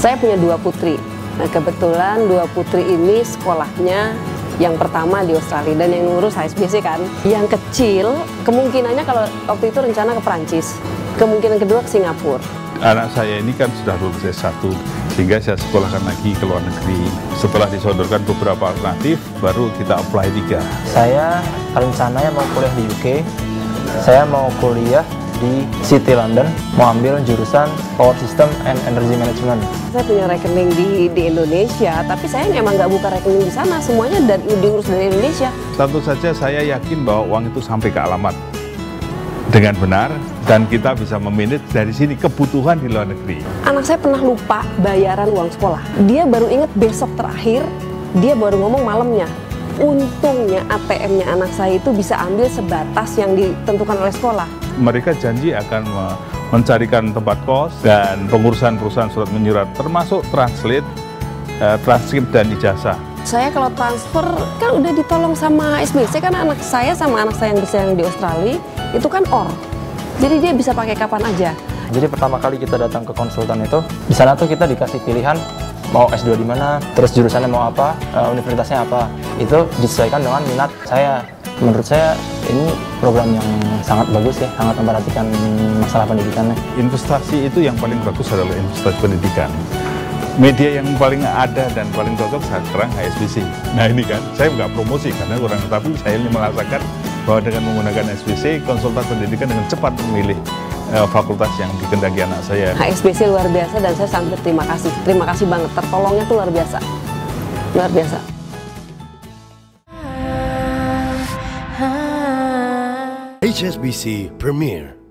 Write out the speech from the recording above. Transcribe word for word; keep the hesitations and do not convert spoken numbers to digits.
Saya punya dua putri. Nah, kebetulan dua putri ini sekolahnya yang pertama di Australia dan yang ngurus H S B C kan. Yang kecil kemungkinannya kalau waktu itu rencana ke Perancis, kemungkinan kedua ke Singapura. Anak saya ini kan sudah lulus S satu, sehingga saya sekolahkan lagi ke luar negeri. Setelah disodorkan beberapa alternatif, baru kita apply tiga. Saya rencananya mau kuliah di U K, saya mau kuliah di City London, mau ambil jurusan Power System and Energy Management. Saya punya rekening di, di Indonesia, tapi saya emang nggak buka rekening di sana, semuanya dari, diurus dari Indonesia. Tentu saja saya yakin bahwa uang itu sampai ke alamat dengan benar, dan kita bisa memanage dari sini kebutuhan di luar negeri. Anak saya pernah lupa bayaran uang sekolah. Dia baru ingat besok terakhir, dia baru ngomong malamnya. Untungnya A T M-nya anak saya itu bisa ambil sebatas yang ditentukan oleh sekolah. Mereka janji akan mencarikan tempat kos dan pengurusan perusahaan surat menyurat, termasuk translate, eh, transkrip dan ijazah. Saya kalau transfer kan udah ditolong sama S B C, karena anak saya sama anak saya yang besar yang di Australia itu kan O R. Jadi dia bisa pakai kapan aja. Jadi pertama kali kita datang ke konsultan itu, di sana tuh kita dikasih pilihan mau S dua di mana, terus jurusannya mau apa, uh, universitasnya apa. Itu disesuaikan dengan minat saya. Menurut saya ini program yang sangat bagus ya, sangat memperhatikan masalah pendidikannya. Investasi itu yang paling bagus adalah investasi pendidikan. Media yang paling ada dan paling cocok sekarang H S B C. Nah ini kan, saya nggak promosi karena kurang, tapi saya ini merasakan bahwa dengan menggunakan H S B C, konsultan pendidikan dengan cepat memilih uh, fakultas yang dikehendaki anak saya. H S B C luar biasa dan saya sangat berterima kasih. Terima kasih banget, tertolongnya tuh luar biasa. Luar biasa. H S B C Premier.